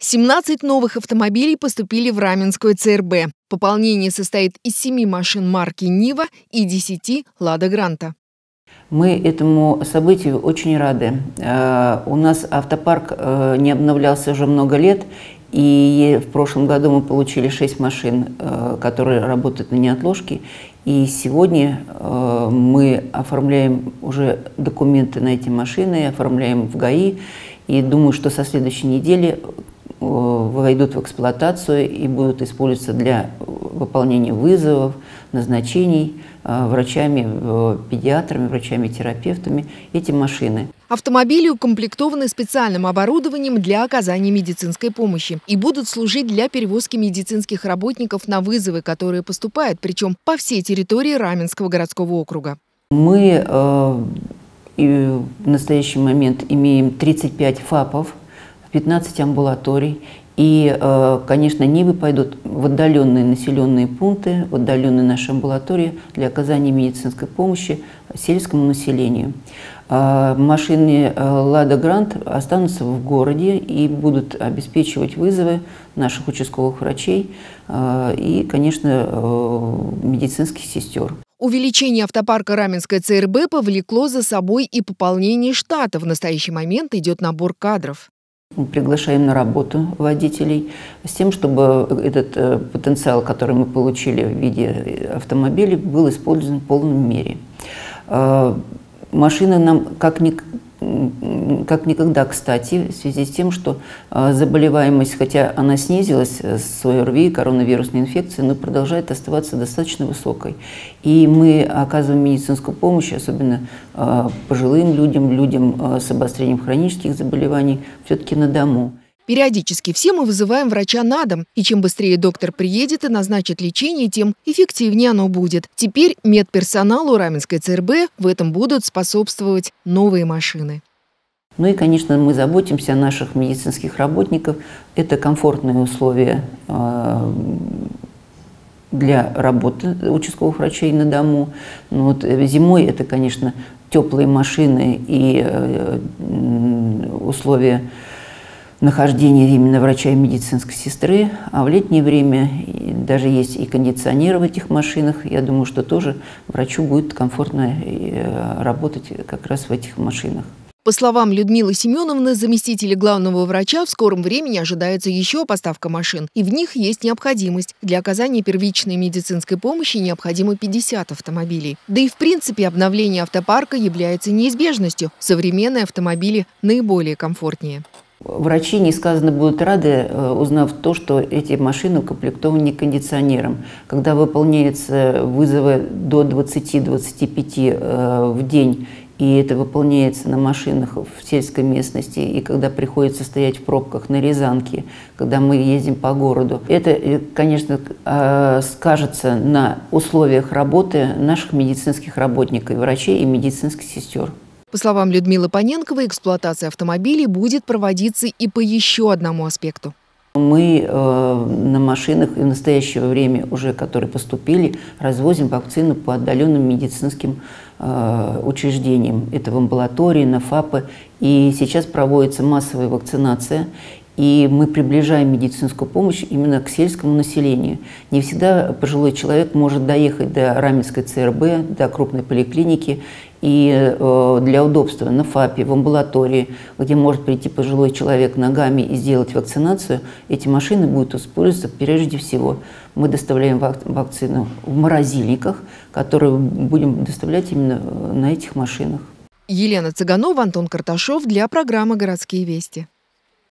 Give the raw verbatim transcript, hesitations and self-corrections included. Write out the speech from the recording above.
семнадцать новых автомобилей поступили в Раменскую ЦРБ. Пополнение состоит из семи машин марки «Нива» и десяти «Лада Гранта». Мы этому событию очень рады. У нас автопарк не обновлялся уже много лет, и в прошлом году мы получили шесть машин, которые работают на неотложке. И сегодня мы оформляем уже документы на эти машины, оформляем в ГАИ. И думаю, что со следующей недели войдут в эксплуатацию и будут использоваться для выполнения вызовов, назначений врачами, педиатрами, врачами-терапевтами эти машины. Автомобили укомплектованы специальным оборудованием для оказания медицинской помощи и будут служить для перевозки медицинских работников на вызовы, которые поступают, причем по всей территории Раменского городского округа. Мы э, и в настоящий момент имеем тридцать пять ФАПов, пятнадцать амбулаторий. И, конечно, Нивы пойдут в отдаленные населенные пункты, в отдаленные наши амбулатории для оказания медицинской помощи сельскому населению. Машины «Лада Грант» останутся в городе и будут обеспечивать вызовы наших участковых врачей и, конечно, медицинских сестер. Увеличение автопарка Раменской ЦРБ повлекло за собой и пополнение штата. В настоящий момент идет набор кадров. Мы приглашаем на работу водителей с тем, чтобы этот э, потенциал, который мы получили в виде автомобилей, был использован в полном мере. Э, машины нам как, ни, как никогда кстати, в связи с тем, что э, заболеваемость, хотя она снизилась с ОРВИ, коронавирусной инфекцией, но продолжает оставаться достаточно высокой. И мы оказываем медицинскую помощь, особенно э, пожилым людям, людям э, с обострением хронических заболеваний, все-таки на дому. Периодически все мы вызываем врача на дом, и чем быстрее доктор приедет и назначит лечение, тем эффективнее оно будет. Теперь медперсоналу Раменской ЦРБ в этом будут способствовать новые машины. Ну и, конечно, мы заботимся о наших медицинских работниках. Это комфортные условия э, для работы участковых врачей на дому. Но вот зимой это, конечно, теплые машины и э, условия нахождения именно врача и медицинской сестры, а в летнее время даже есть и кондиционеры в этих машинах. Я думаю, что тоже врачу будет комфортно работать как раз в этих машинах. По словам Людмилы Семеновны, заместителя главного врача, в скором времени ожидается еще поставка машин, и в них есть необходимость. Для оказания первичной медицинской помощи необходимо пятьдесят автомобилей. Да и в принципе обновление автопарка является неизбежностью. Современные автомобили наиболее комфортнее. Врачи несказанно будут рады, узнав то, что эти машины укомплектованы кондиционером. Когда выполняются вызовы до двадцати-двадцати пяти в день, и это выполняется на машинах в сельской местности, и когда приходится стоять в пробках на Рязанке, когда мы ездим по городу, это, конечно, скажется на условиях работы наших медицинских работников, врачей и медицинских сестер. По словам Людмилы Паненковой, эксплуатация автомобилей будет проводиться и по еще одному аспекту. Мы э, на машинах и в настоящее время уже, которые поступили, развозим вакцину по отдаленным медицинским э, учреждениям. Это в амбулатории, на ФАПы. И сейчас проводится массовая вакцинация. И мы приближаем медицинскую помощь именно к сельскому населению. Не всегда пожилой человек может доехать до Раменской ЦРБ, до крупной поликлиники. И э, для удобства на ФАПе, в амбулатории, где может прийти пожилой человек ногами и сделать вакцинацию, эти машины будут использоваться прежде всего. Мы доставляем вак вакцину в морозильниках, которые будем доставлять именно на этих машинах. Елена Цыганова, Антон Карташов для программы «Городские вести».